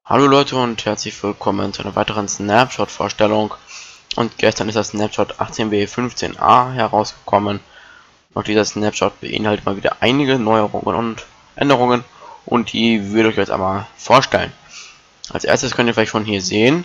Hallo Leute und herzlich willkommen zu einer weiteren Snapshot-Vorstellung. Und gestern ist das Snapshot 18b15a herausgekommen. Und dieser Snapshot beinhaltet mal wieder einige Neuerungen und Änderungen. Und die würde ich euch jetzt einmal vorstellen. Als erstes könnt ihr vielleicht schon hier sehen,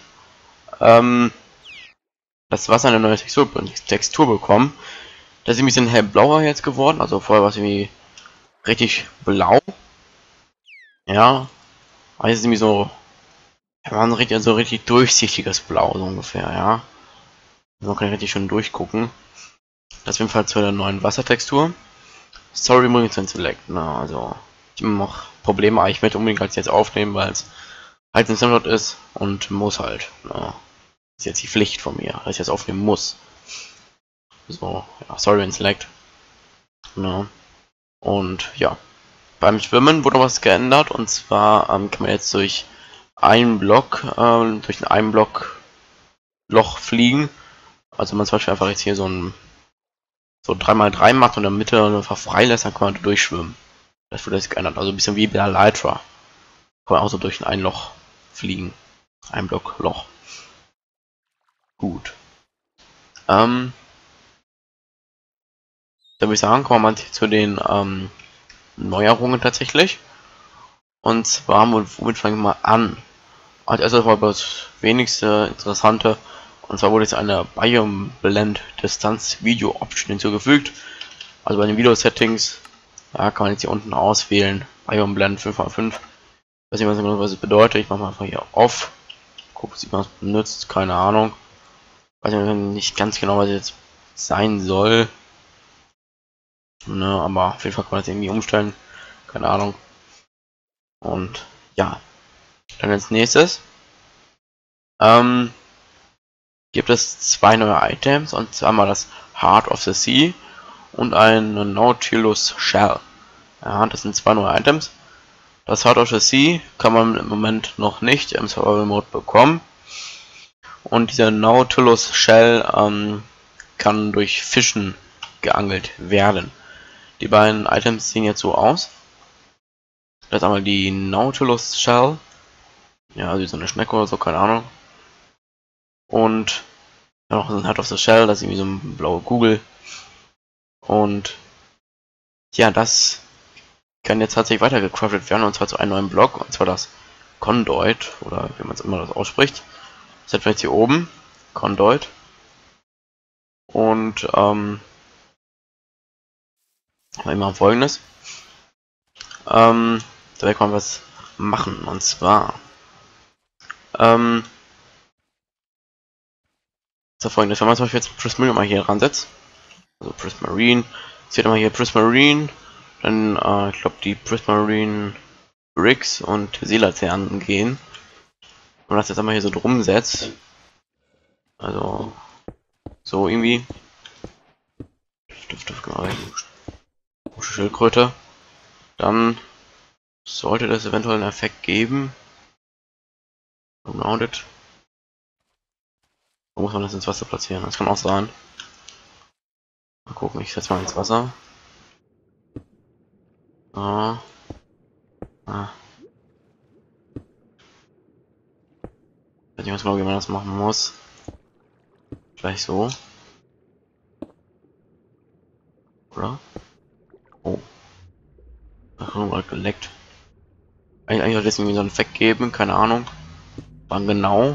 das Wasser eine neue Textur bekommen. Das ist ein bisschen hellblauer jetzt geworden. Also vorher war es irgendwie richtig blau. Ja, aber jetzt ist irgendwie so. Ja, man richtig, so richtig durchsichtiges Blau, so ungefähr, ja. Man kann richtig schön durchgucken. Das ist jedenfalls zu der neuen Wassertextur. Sorry, Munition Select, na, also. Ich habe noch Probleme, ich möchte unbedingt halt jetzt aufnehmen, weil es halt ein Snapshot ist und muss halt. Na. Ist jetzt die Pflicht von mir, dass ich das aufnehmen muss. So, ja, Sorry in Select. Na. Und ja. Beim Schwimmen wurde was geändert, und zwar kann man jetzt durch einen Block, durch einen Block Loch fliegen. Also man zum Beispiel einfach jetzt hier so 3x3 macht und in der Mitte einfach frei lässt, dann kann man durchschwimmen. Das wurde jetzt geändert. Also ein bisschen wie bei der Elytra. Kann man auch so durch ein Loch fliegen. Ein Block Loch. Gut. Da würde ich sagen, kommen wir mal zu den Neuerungen tatsächlich. Und zwar, womit fangen wir mal an? Als erstes war das wenigste Interessante. Und zwar wurde jetzt eine Biome Blend Distanz Video Option hinzugefügt. Also bei den Video Settings, ja, kann man jetzt hier unten auswählen. Biome Blend 5x5. Ich weiß nicht, was das bedeutet. Ich mache mal einfach hier auf. Guck, wie man es benutzt. Keine Ahnung. Weiß nicht ganz genau, was jetzt sein soll. Ne, aber auf jeden Fall kann man das irgendwie umstellen. Keine Ahnung. Und ja. Dann als nächstes gibt es zwei neue Items. Und zwar mal das Heart of the Sea und ein Nautilus Shell. Ja, das sind zwei neue Items. Das Heart of the Sea kann man im Moment noch nicht im Survival Mode bekommen. Und dieser Nautilus Shell kann durch Fischen geangelt werden. Die beiden Items sehen jetzt so aus. Das ist einmal die Nautilus Shell. Ja, also so eine Schnecke oder so, keine Ahnung. Und noch so ein Heart of the Shell, das ist irgendwie so eine blaue Kugel. Und ja, das kann jetzt tatsächlich weiter gecraftet werden, und zwar zu einem neuen Block, und zwar das Conduit, oder wie man es immer das ausspricht. Das hat wir jetzt hier oben, Conduit. Und immer Folgendes. Da werde ich mal was machen, und zwar so folgendes, wenn man zum Beispiel jetzt Prismarine mal hier ransetzt, also Prismarine, jetzt wird immer hier Prismarine, dann ich glaube die Prismarine Bricks und Seelazernen gehen. Wenn man das jetzt einmal hier so drum setzt, also so irgendwie, Schildkröte, dann sollte das eventuell einen Effekt geben. Rounded. Wo muss man das ins Wasser platzieren? Das kann auch sein. Mal gucken, ich setze mal ins Wasser. Ah. Ah. Ich weiß nicht, was genau, wie man das machen muss. Vielleicht so. Oder? Oh. Ach, nur geleckt. Eigentlich sollte es irgendwie so einen Effekt geben, keine Ahnung. Wann genau?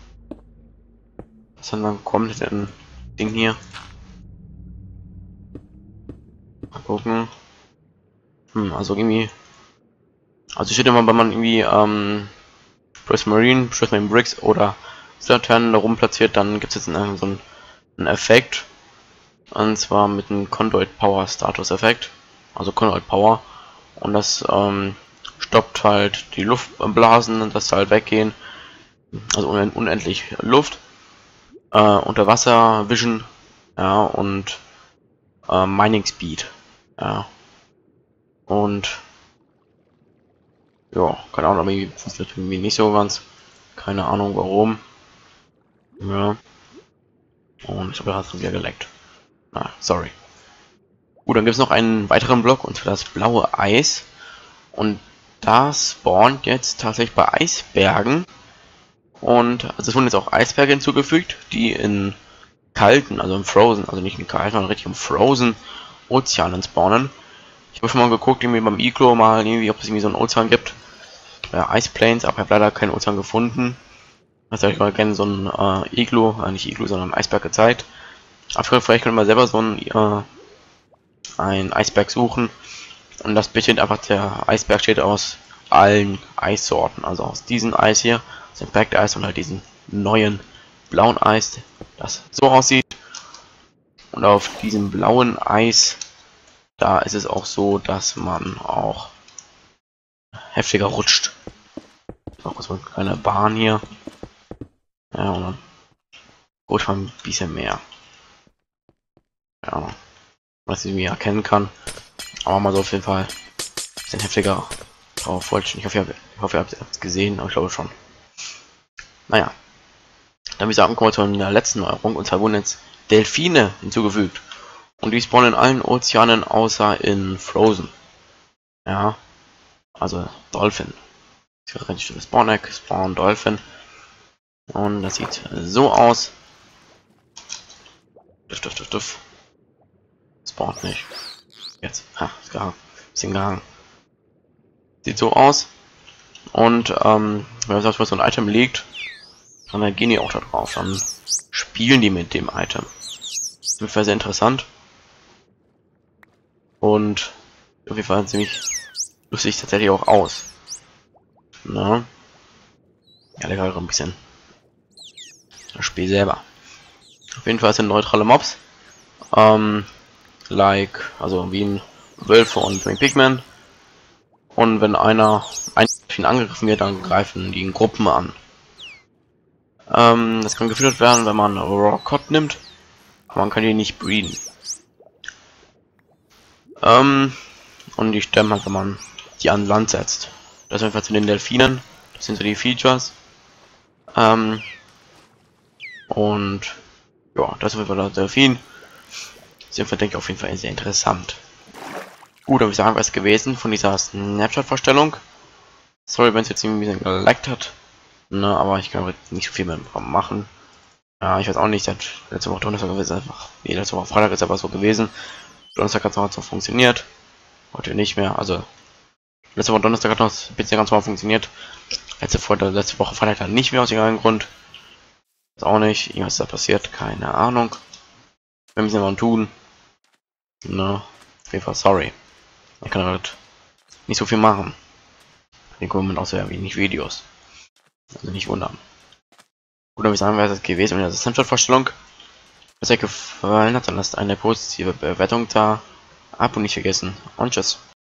Was dann kommt denn Ding hier? Mal gucken. Also irgendwie. Also steht immer, wenn man irgendwie Prismarine Bricks oder Laternen da rum platziert, dann gibt es jetzt so einen Effekt. Und zwar mit einem Conduit Power Status Effekt. Also Conduit Power. Und das stoppt halt die Luftblasen, dass sie halt weggehen. Also unendlich Luft. Unter Wasser Vision. Ja, und Mining Speed. Ja. Und ja, keine Ahnung, aber irgendwie funktioniert irgendwie nicht so ganz. Keine Ahnung warum. Ja. Und ich habe gerade wieder geleckt. Ah, sorry. Gut, dann gibt es noch einen weiteren Block, und zwar das blaue Eis. Und da spawnt jetzt tatsächlich bei Eisbergen. Und also es wurden jetzt auch Eisberge hinzugefügt, die in kalten, also im Frozen, also nicht in kalten, sondern richtig im Frozen Ozeanen spawnen. Ich habe schon mal geguckt, irgendwie beim Iglo mal irgendwie, ob es irgendwie so einen Ozean gibt. Ice Plains, aber ich habe leider keinen Ozean gefunden. Das habe ich mal gerne so ein Iglo, nicht Iglo, sondern Eisberg gezeigt. Aber vielleicht können wir selber so ein Eisberg suchen. Und das besteht einfach, der Eisberg steht aus allen Eissorten. Also aus diesem Eis hier, das Impact Eis und halt diesen neuen blauen Eis, das so aussieht. Und auf diesem blauen Eis, da ist es auch so, dass man auch heftiger rutscht. Auch so eine kleine Bahn hier. Ja, und dann rutscht man ein bisschen mehr. Ja, was ich mir erkennen kann. Aber mal so auf jeden Fall ein bisschen heftiger drauf wollte. Ich hoffe, ihr habt es gesehen, aber ich glaube schon. Naja. Dann würde ich sagen, kommen wir zu der letzten Neuerung. Und zwar wurden jetzt Delfine hinzugefügt. Und die spawnen in allen Ozeanen außer in Frozen. Ja. Also Dolphin. Das ist richtig Spawn Egg, Spawn Dolphin. Und das sieht so aus. Duff. Spawnt nicht. Jetzt. Ha, ist gehangen. Bisschen gehangen. Sieht so aus. Und wenn man so ein Item liegt, dann gehen die auch da drauf. Dann spielen die mit dem Item. Das wäre sehr interessant. Und auf jeden Fall ziemlich lustig tatsächlich auch aus. Na? Ja, der gerade ein bisschen das Spiel selber. Auf jeden Fall sind neutrale Mobs. Also wie ein Wölfe und Twin Pigman. Und wenn ein angegriffen wird, dann greifen die in Gruppen an. Das kann gefüttert werden, wenn man Raw Cod nimmt. Aber man kann die nicht breeden. Und die sterben halt, wenn man die an Land setzt. Das ist einfach zu den Delfinen. Das sind so die Features. Und ja, das ist auf jeden Fall der Delfin. Das ist denke ich auf jeden Fall sehr interessant. Gut, habe ich sagen, was gewesen von dieser Snapchat-Vorstellung. Sorry, wenn es jetzt irgendwie ein bisschen geleckt hat. Ne, aber ich kann nicht so viel mehr machen. Ja, ich weiß auch nicht, seit letzte Woche Donnerstag ist einfach. Nee, letzte Woche Freitag ist aber so gewesen. Donnerstag hat es noch so funktioniert. Heute nicht mehr. Also letzte Woche Donnerstag hat noch ein bisschen ganz normal funktioniert. Letzte Woche Freitag dann nicht mehr aus irgendeinem Grund. Ist auch nicht. Irgendwas ist da passiert. Keine Ahnung. Wir müssen mal tun. Ne, auf jeden Fall sorry. Ich kann halt nicht so viel machen. Den kommen auch sehr wenig Videos. Also nicht wundern. Gut, dann würde ich sagen, wäre das gewesen mit der Snapchat-Vorstellung. Wenn es euch gefallen hat, dann lasst eine positive Bewertung da. Ab und nicht vergessen. Und tschüss.